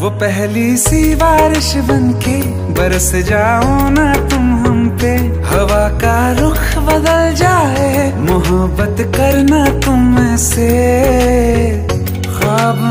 वो पहली सी बारिश बनके बरस जाओ ना तुम हम पे, हवा का रुख बदल जाए, मोहब्बत करना तुम से ख्वाब